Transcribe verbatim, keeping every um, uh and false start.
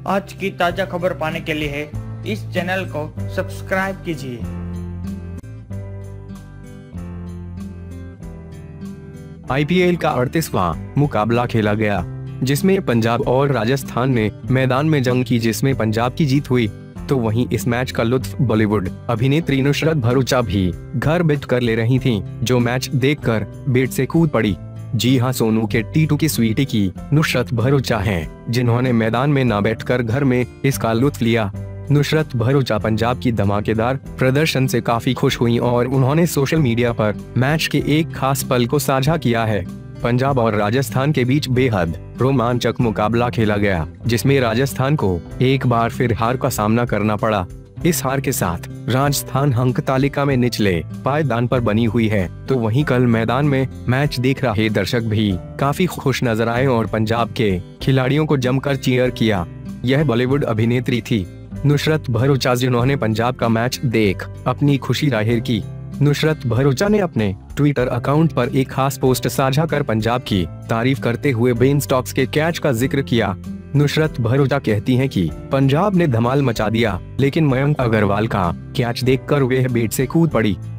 आज की ताजा खबर पाने के लिए इस चैनल को सब्सक्राइब कीजिए। आईपीएल का अड़तीसवां मुकाबला खेला गया, जिसमें पंजाब और राजस्थान ने मैदान में जंग की, जिसमें पंजाब की जीत हुई। तो वहीं इस मैच का लुत्फ बॉलीवुड अभिनेत्री नुसरत भरूचा भी घर बैठ कर ले रही थीं, जो मैच देखकर बेड से कूद पड़ी। जी हां, सोनू के टीटू की स्वीटी की नुसरत भरूचा हैं, जिन्होंने मैदान में न बैठकर घर में इसका लुत्फ लिया। नुसरत भरूचा पंजाब की धमाकेदार प्रदर्शन से काफी खुश हुई और उन्होंने सोशल मीडिया पर मैच के एक खास पल को साझा किया है। पंजाब और राजस्थान के बीच बेहद रोमांचक मुकाबला खेला गया, जिसमें राजस्थान को एक बार फिर हार का सामना करना पड़ा। इस हार के साथ राजस्थान अंक तालिका में निचले पायदान पर बनी हुई है। तो वहीं कल मैदान में मैच देख रहे दर्शक भी काफी खुश नजर आए और पंजाब के खिलाड़ियों को जमकर चीयर किया। यह बॉलीवुड अभिनेत्री थी नुसरत भरूचा, जिन्होंने पंजाब का मैच देख अपनी खुशी जाहिर की। नुसरत भरूचा ने अपने ट्विटर अकाउंट पर एक खास पोस्ट साझा कर पंजाब की तारीफ करते हुए बेन स्टोक्स के कैच का जिक्र किया। नुसरत भरूचा कहती हैं कि पंजाब ने धमाल मचा दिया, लेकिन मयंक अग्रवाल का कैच देखकर वह बेड से कूद पड़ी।